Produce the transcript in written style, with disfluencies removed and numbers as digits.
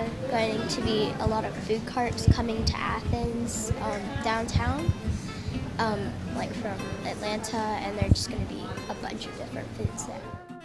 going to be a lot of food carts coming to Athens downtown, like from Atlanta, and they're just going to be a bunch of different foods there.